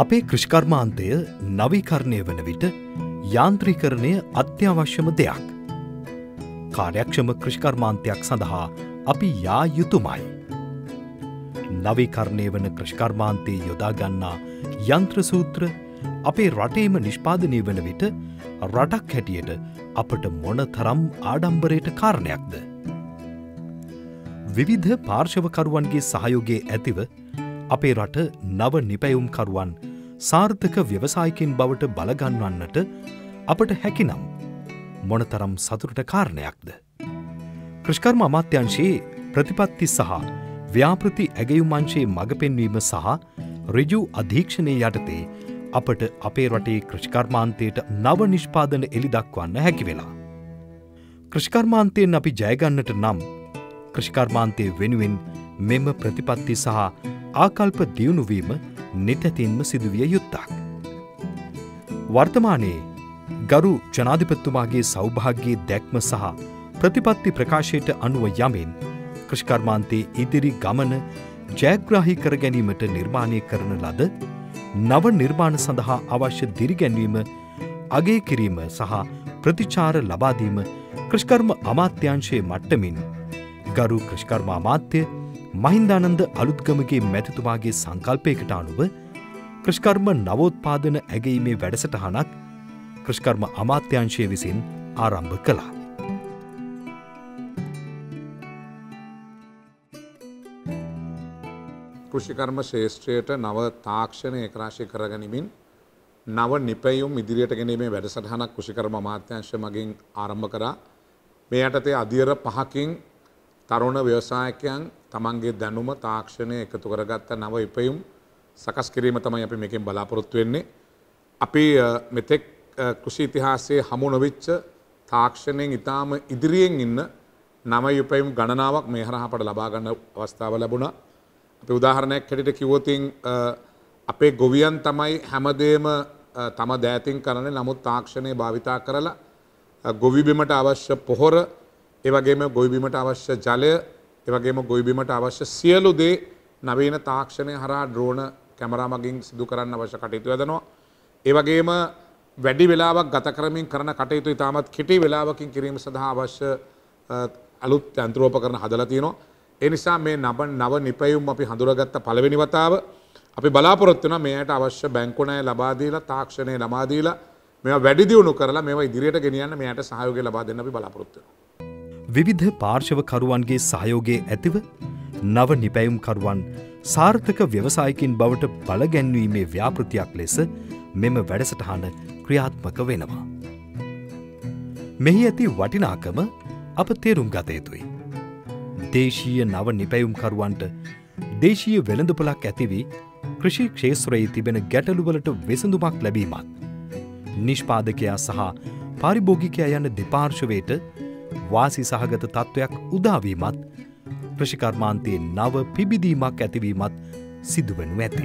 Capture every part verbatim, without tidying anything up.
අපේ කෘෂිකර්මාන්තය නවීකරණය වන විට යාන්ත්‍රීකරණය අත්‍යවශ්‍යම දෙයක්. කාර්යක්ෂම කෘෂිකර්මාන්තයක් සඳහා අපි යා යුතුමයි. නවීකරණය වන කෘෂිකර්මාන්තයේ යොදා ගන්නා යන්ත්‍ර සූත්‍ර අපේ රටේම නිෂ්පාදනය වන විට රටක් හැටියට අපට මොනතරම් ආඩම්බරයට කාරණයක්ද? විවිධ පාර්ශවකරුවන්ගේ සහයෝගයේ ඇතිව අපේ රට නව නිපැයුම්කරුවන් සාර්ථක ව්‍යවසායකින් බවට බලගන්වන්නට අපට හැකිනම් මොනතරම් සතුටට කාරණයක්ද? කෘෂිකර්ම අමාත්‍යාංශයේ ප්‍රතිපත්ති සහ ව්‍යාපෘති ඇගයුම් අංශයේ මඟ පෙන්වීම සහ ඍජු අධීක්ෂණය යටතේ අපට අපේ රටේ කෘෂිකර්මාන්තයට නව නිෂ්පාදන එළි දක්වන්න හැකි වෙලා. කෘෂිකර්මාන්තයෙන් අපි ජයගන්නට නම් කෘෂිකර්මාන්තය වෙනුවෙන් මෙම ප්‍රතිපත්ති සහ ආකල්ප දියුණු වීම නිතැතින්ම සිදුවිය යුත්තක්. වර්තමානයේ ගරු ජනාධිපතිතුමාගේ සෞභාග්‍යයේ දැක්ම සහ ප්‍රතිපත්ති ප්‍රකාශයට අනුව යමින් කෘෂිකර්මාන්තයේ ඉදිරි ගමන ජයග්‍රාහී කර ගැනීමට නිර්මාණය කරන ලද නව නිර්මාණ සඳහා අවශ්‍ය දිරිගැන්වීම අගය කිරීම සහ ප්‍රතිචාර ලබා දීම කෘෂිකර්ම අමාත්‍යාංශයේ මට්ටමින් ගරු කෘෂිකර්ම අමාත්‍ය මහින්දානන්ද අලුත්ගමගේ මැතිතුමාගේ සංකල්පයකට අනුව කෘෂිකර්ම නවෝත්පාදන ඇගීමේ වැඩසටහනක් කෘෂිකර්ම අමාත්‍යාංශය විසින් ආරම්භ කළා. කෘෂිකර්ම ශේෂ්ත්‍රයට නව තාක්ෂණ ඒකරාශී කරගනිමින් නව නිපැයුම් ඉදිරියට ගැනීමේ වැඩසටහනක් කෘෂිකර්ම අමාත්‍යාංශය මගින් ආරම්භ කරා. මේ යටතේ අධියර පහකින් තරුණ ව්‍යවසායකයන් තමන්ගේ දැනුම තාක්ෂණය එකතු කරගත්ත නව ඉපයුම් සකස් කිරීම තමයි අපි මේකෙන් බලාපොරොත්තු වෙන්නේ. අපි මෙතෙක් කෘෂි ඉතිහාසයේ හමු නොවිච්ච තාක්ෂණයෙන් ඉතාම ඉදිරියෙන් ඉන්න නව ඉපයුම් ගණනාවක් මේ හරහා අපට ලබා ගන්න අවස්ථාව ලැබුණා. අපි උදාහරණයක් හැටියට කිව්වොත් අපේ ගොවියන් තමයි හැමදේම තම දෑතින් කරන්නේ. නමුත් තාක්ෂණය භාවිතා කරලා ගොවි බිමට අවශ්‍ය පොහොර, ඒ වගේම ගොවි බිමට අවශ්‍ය ජලය, ඒ වගේම ගොවි බිමට අවශ්‍ය සියලු දේ නවීන තාක්ෂණය හරහා ඩ්‍රෝන කැමරා මගින් සිදු කරන්න අවශ්‍ය කටයුතු යොදනවා. ඒ වගේම වැඩි වෙලාවක් ගත කරමින් කරන කටයුතු ඉතාමත් කෙටි වෙලාවකින් කිරීම සඳහා අවශ්‍ය අලුත් යන්ත්‍රෝපකරණ හදලා තියෙනවා. ඒ නිසා මේ නව නව නිපැයුම් අපි හඳුනාගත්ත පළවෙනි වතාව අපි බලාපොරොත්තු වෙනවා මේකට අවශ්‍ය බැංකු ණය ලබා දීලා තාක්ෂණය ලබා දීලා මේවා වැඩි දියුණු කරලා මේවා ඉදිරියට ගෙනියන්න මේකට සහයෝගය ලබා දෙන්න අපි බලාපොරොත්තු වෙනවා. විවිධ පාර්ශවකරුවන්ගේ සහයෝගයේ ඇතිව නව නිපැයුම්කරුවන් සාර්ථක ව්‍යවසායකින් බවට බලගැන්වීමේ ව්‍යාපෘතියක් ලෙස මෙම වැඩසටහන ක්‍රියාත්මක වෙනවා. මෙහි ඇති වටිනාකම අප තේරුම් ගත යුතුයි. දේශීය නව නිපැයුම්කරුවන්ට දේශීය වෙළඳපොළක් ඇති වී කෘෂි ක්ෂේත්‍රයේ තිබෙන ගැටලුවලට විසඳුමක් ලැබීමත් නිෂ්පාදකයා සහ පාරිභෝගිකයා යන දෙපාර්ශවයට වාසි සහගත තත්ත්වයක් උදාවීමත් කෘෂිකර්මාන්තයේ නව පිබිදීමක් ඇතිවීමත් සිදුවනු ඇති.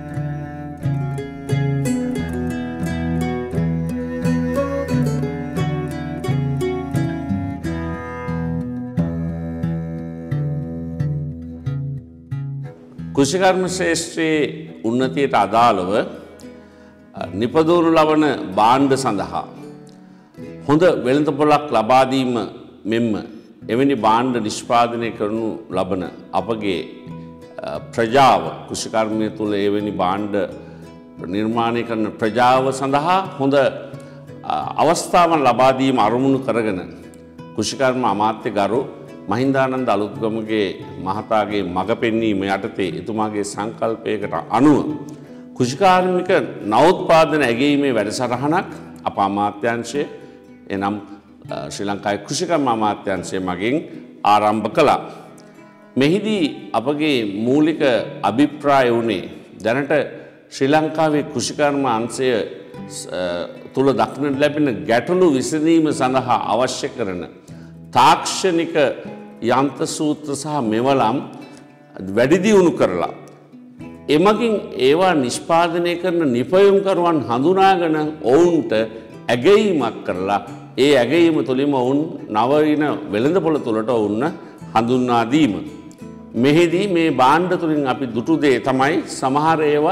කෘෂිකර්ම ශ්‍රේෂ්ඨයේ උන්නතියට අදාළව නිපදවනු ලබන භාණ්ඩ සඳහා හොඳ වෙළඳපොළක් ලබා දීම මෙන්ම එවැනි භාණ්ඩ නිෂ්පාදනය කරනු ලබන අපගේ ප්‍රජාව කෘෂිකර්මය තුළ එවැනි භාණ්ඩ නිර්මාණය කරන ප්‍රජාව සඳහා හොඳ අවස්ථාවන් ලබා දීම අරමුණු කරගෙන කෘෂිකර්ම අමාත්‍ය ගරු මහින්දානන්ද අලුත්ගමගේ මහතාගේ මඟ පෙන්වීම යටතේ එතුමාගේ සංකල්පයකට අනුව කෘෂිකාර්මික නවෝත්පාදන ඇගීමේ වැඩසටහනක් අප අමාත්‍යාංශය එනම් ශ්‍රී ලංකාවේ කෘෂිකර්ම අමාත්‍යාංශය මගින් ආරම්භ කළා. මෙහිදී අපගේ මූලික අභිප්‍රාය වුණේ දැනට ශ්‍රී ලංකාවේ කෘෂිකර්ම අංශය තුල දක්නට ලැබෙන ගැටලු විසඳීම සඳහා අවශ්‍ය කරන තාක්ෂණික යන්ත්‍ර සූත්‍ර සහ මෙවලම් වැඩි දියුණු කරලා එමගින් ඒවා නිෂ්පාදනය කරන නිපැයුම්කරුවන් හඳුනාගෙන ඔවුන්ට ඇගයීමක් කරලා ඒ ඇගයීම තුළින්ම ඔවුන් නවීන වෙළඳපොළ තුළට ඔවුන් හඳුන්වා දීම. මෙහිදී මේ භාණ්ඩ තුලින් අපි දුටු දේ තමයි සමහර ඒවා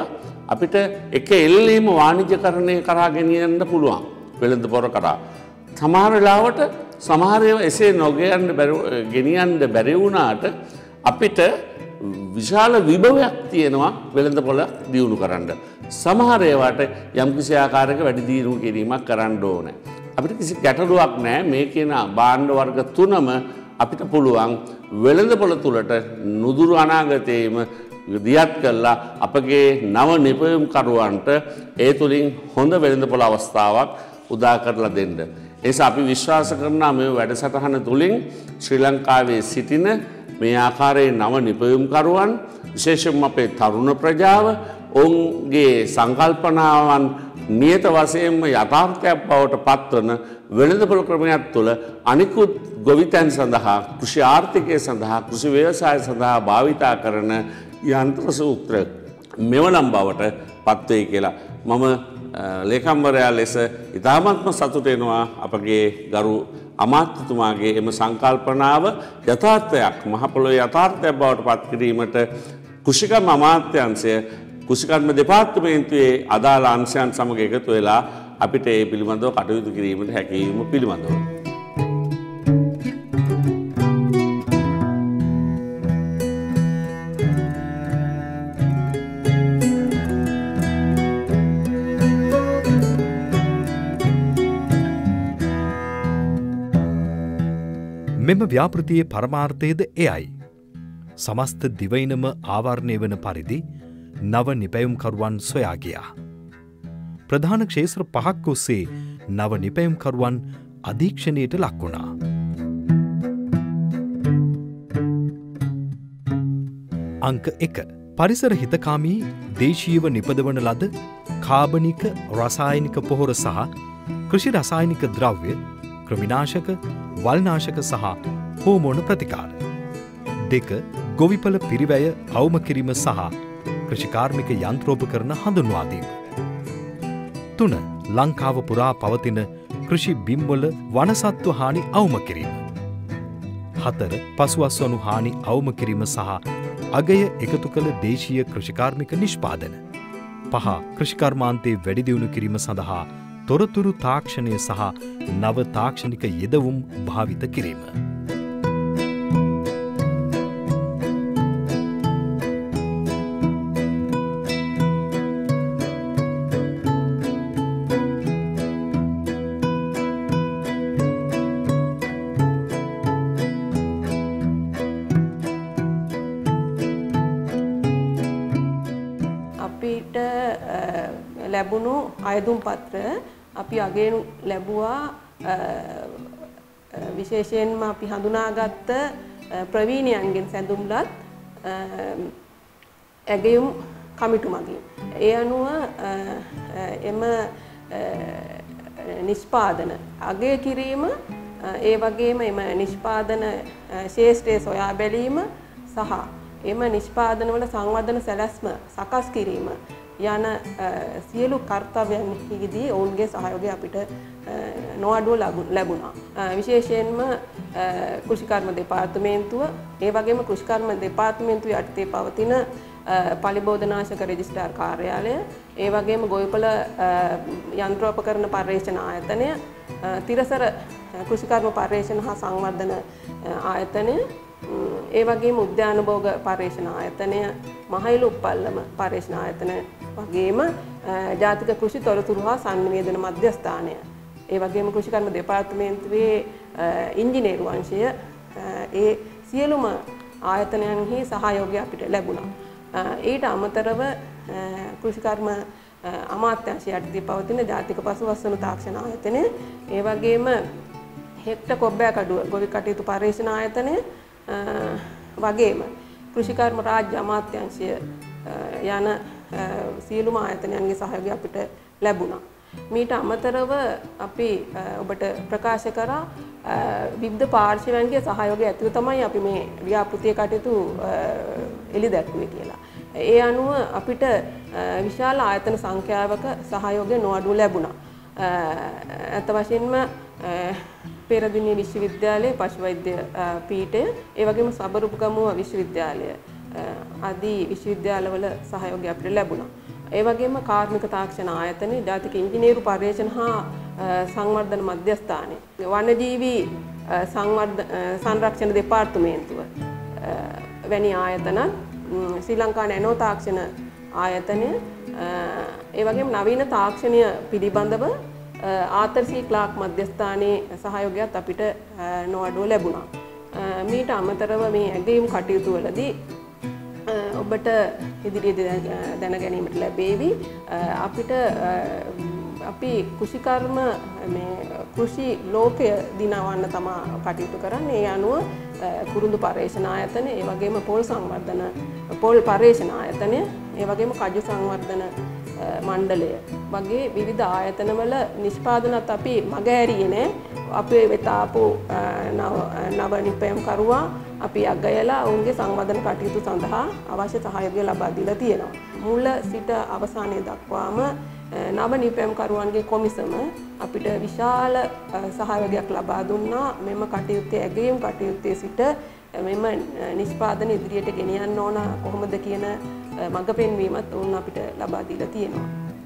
අපිට එක එල්ලීම වාණිජ්‍යකරණය කරා ගෙනියන්න පුළුවන් වෙළඳ පොර කරා. සමහර වෙලාවට සමහර ඒවා එසේ නොගෙයන්න බැරි ගෙනියන්න බැරි වුණාට අපිට විශාල විභවයක් තියෙනවා වෙළඳ පොළ දියුණු කරන්න. සමහර ඒවාට යම්කිසි ආකාරයක වැඩි දියුණු කිරීමක් කරන්න ඕනේ. අපිට කිසි ගැටලුවක් නැහැ මේ කියන භාණ්ඩ වර්ග තුනම අපිට පුළුවන් වෙළඳ පොළ තුලට නුදුරු අනාගතයේම දියත් කළා අපගේ නව නිපැයුම් කරුවන්ට ඒ තුලින් හොඳ වෙළඳ පොළ අවස්ථාවක් උදා කරලා දෙන්න. ඒ නිසා අපි විශ්වාස කරනවා මේ වැඩසටහන තුලින් ශ්‍රී ලංකාවේ සිටින මේ ආකාරයේ නව නිපැයුම් කරුවන් විශේෂයෙන්ම අපේ තරුණ ප්‍රජාව ඔවුන්ගේ සංකල්පනාවන් නියත වශයෙන්ම යථාර්ථයක් බවට පත්වන වෙළඳපොළ ක්‍රමයක් තුළ අනිකුත් ගොවිතැන් සඳහා කෘෂි ආර්ථිකය සඳහා කෘෂි ව්‍යවසාය සඳහා භාවිතා කරන යන්ත්‍ර සූත්‍ර මෙවනම් බවට පත්වෙයි කියලා මම ලේකම්වරයා ලෙස ඉතාමත්ම සතුට වෙනවා අපගේ ගරු අමාත්‍යතුමාගේ එම සංකල්පනාව යථාර්ථයක් මහ පොළොවේ යථාර්ථයක් බවට පත් කිරීමට කෘෂිකර්ම අමාත්‍යාංශය කෘෂිකර්ම දෙපාර්තමේන්තුවේ අදාළ අංශයන් සමග එකතු වෙලා අපිට ඒ පිළිබඳව කටයුතු කිරීමට හැකියීම පිළිබඳව මෙම ව්‍යාපෘතියේ පරමාර්ථයද එයයි. සමස්ත දිවයිනම ආවරණය වන පරිදි නව නිපැයුම්කරුවන් සොයා ගියා. ප්‍රධාන ක්ෂේත්‍ර පහක් ඔස්සේ නව නිපැයුම්කරුවන් අධීක්ෂණයට ලක් වුණා. අංක එක. පරිසර හිතකාමී දේශීයව නිපදවන ලද කාබනික රසායනික පොහොර සහ කෘෂි රසායනික ද්‍රව්‍ය ක්‍රමිනාශක වල්නාශක සහ හෝමෝන ප්‍රතිකාර. දෙක. ගොවිපල පිරිවැය අවම කිරීම සහ කෘෂිකාර්මික යන්ත්‍රෝපකරණ හඳුන්වාදීම. තුන. ලංකාව පුරා පවතින කෘෂි බිම්වල වනසත්ව හානි අවම කිරීම. හතර. පසුවස්වනු හානි අවම කිරීම සහ අගය එකතු කළ දේශීය කෘෂිකාර්මික නිෂ්පාදන. පහ. කෘෂිකර්මාන්තයේ වැඩිදියුණු කිරීම සඳහා තොරතුරු තාක්ෂණය සහ නව තාක්ෂණික යෙදවුම් භාවිත කිරීම. අපිට ලැබුණු අයදුම් පත්‍ර අපි අගයනු ලැබුවා විශේෂයෙන්ම අපි හඳුනාගත්ත ප්‍රවීණයන්ගෙන් සැඳුම්ලත් ඇගයුම් කමිටු මගින්. ඒ අනුව එම නිෂ්පාදන අගය කිරීම ඒ වගේම එම නිෂ්පාදන ශේෂ්ත්‍රයේ සොයා බැලීම සහ එම නිෂ්පාදනවල සංවර්ධන සැලැස්ම සකස් කිරීම යන සියලු කර්තව්‍යන්හිදී ඔවුන්ගේ සහයෝගය අපිට නොඅඩුව ලැබුණා. විශේෂයෙන්ම කෘෂිකර්ම දෙපාර්තමේන්තුව ඒ වගේම කෘෂිකර්ම දෙපාර්තමේන්තුව යටතේ පවතින පලිබෝධනාශක රෙජිස්ට්‍රාර් කාර්යාලය ඒ වගේම ගොවිපළ යන්ත්‍රෝපකරණ පර්යේෂණ ආයතනය තිරසර කෘෂිකර්ම පර්යේෂණ හා සංවර්ධන ආයතනය ඒ වගේම උද්‍යාන භෝග පර්යේෂණ ආයතනය මහයිලු උප්පල්ලම පර්යේෂණ ආයතන වගේම ජාතික කෘෂි තොරතුරු හා සංනිවේදන මධ්‍යස්ථානය ඒ වගේම කෘෂිකර්ම දෙපාර්තමේන්තුවේ ඉංජිනේරු අංශය ඒ සියලුම ආයතනයන්හි සහයෝගය අපිට ලැබුණා. ඊට අමතරව කෘෂිකර්ම අමාත්‍යාංශය යටතේ පවතින ජාතික පසුවස්වනු තාක්ෂණ ආයතනය ඒ වගේම හෙක්ට කොබ්බෑකඩුව ගොවි කටයුතු පර්යේෂණ ආයතනය වගේම කෘෂිකර්ම රාජ්‍ය අමාත්‍යාංශය යන සියලුම ආයතනයන්ගේ සහයෝගය අපිට ලැබුණා. මීට අමතරව අපි ඔබට ප්‍රකාශ කරා විවිධ පාර්ශවයන්ගේ සහයෝගය ඇතිව තමයි අපි මේ ව්‍යාපෘතිය කටයුතු එළි දැක්ුවේ කියලා. ඒ අනුව අපිට විශාල ආයතන සංඛ්‍යාවක සහයෝගය නොඅඩුව ලැබුණා. අත වශයෙන්ම පෙරදිනිය විශ්වවිද්‍යාලයේ පශුවෛද්‍ය පීඨය ඒ වගේම සබරුපගමුව විශ්වවිද්‍යාලය ආදී විශ්වවිද්‍යාලවල සහයෝගය අපිට ලැබුණා. ඒ වගේම කාර්මික තාක්ෂණ ආයතනය, ජාතික ඉංජිනේරු පර්යේෂණ හා සංවර්ධන මධ්‍යස්ථානය, වනජීවි සංවර්ධ සංරක්ෂණ දෙපාර්තමේන්තුව වැනි ආයතන, ශ්‍රී ලංකා නැනෝ තාක්ෂණ ආයතනය, ඒ වගේම නවීන තාක්ෂණය පිළිබඳව ආතර් සී ක්ලාක් මධ්‍යස්ථානයේ සහයෝගයත් අපිට නොඅඩුව ලැබුණා. මීට අමතරව මේ ඇගයීම් කටයුතු වලදී ඔබට ඉදිරියේදී දැන ගැනීමට ලැබේවි අපිට අපි කෘෂිකර්ම මේ කෘෂි ලෝකය දිනවන්න තමයි කටයුතු කරන්නේ. ඒ අනුව කුරුඳු පර්යේෂණ ආයතනය, ඒ වගේම පොල් සංවර්ධන පොල් පර්යේෂණ ආයතනය, ඒ වගේම කජු සංවර්ධන මණ්ඩලය වගේ විවිධ ආයතනවල නිෂ්පාදනත් අපි මගහැරියේ නෑ. අපේ වෙත ආපු නව නිපැයුම්කරුවා අපි අගයලා ඔවුන්ගේ සංවර්ධන කටයුතු සඳහා අවශ්‍ය සහයෝගය ලබා දීලා තියෙනවා. මුල සිට අවසානය දක්වාම නව නිපැයුම්කරුවන්ගේ කොමිසම අපිට විශාල සහයෝගයක් ලබා දුන්නා. මෙම කටයුත්තේ ඇගයීම් කටයුත්තේ සිට මෙම නිෂ්පාදන ඉදිරියට ගෙනියන්න ඕන කොහොමද කියන මඟ පෙන්වීමත් ඔවුන් අපිට ලබා දීලා තියෙනවා.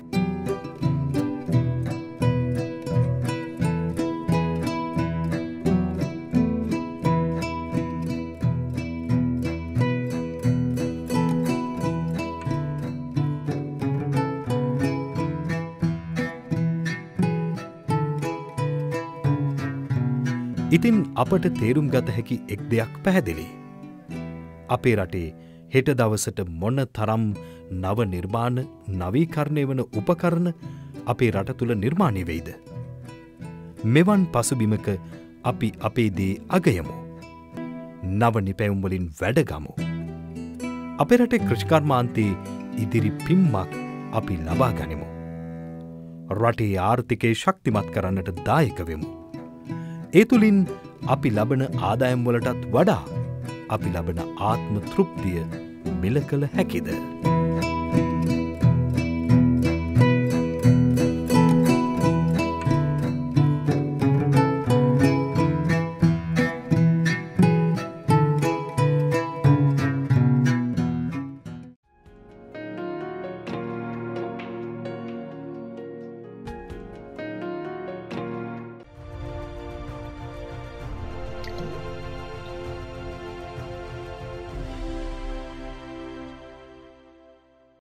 ඉතින් අපට තේරුම් ගත හැකි එක් දෙයක් පැහැදිලි. අපේ රටේ හෙට දවසට මොන තරම් නව නිර්මාණ නවීකරණය වන උපකරණ අපේ රට තුළ නිර්මාණය වෙයිද. මෙවන් පසුබිමක අපි අපේ දේ අගයමු. නව නිපැයුම් වලින් වැඩගමු. අපේ රටේ කෘෂිකර්මාන්තයේ ඉදිරි පිම්මක් අපි ලබා ගනිමු. රටේ ආර්ථිකය ශක්තිමත් කරන්නට දායක වෙමු. ඒ තුළින් අපි ලබන ආදායම් වලටත් වඩා අපි ලබන ආත්ම තෘප්තිය මිල කළ හැකිද?